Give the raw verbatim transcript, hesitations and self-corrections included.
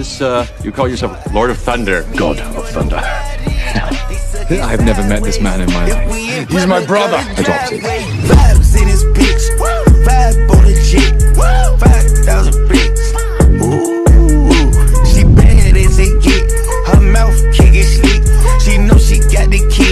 this, uh, you call yourself Lord of Thunder? God of Thunder. I've never met this man in my life. He's my brother. Adopted. Vibes in his pics. Vibe on the jet. Five thousand bricks. Ooh, she bad as it get. Her mouth can't get sleep. She know she got the key.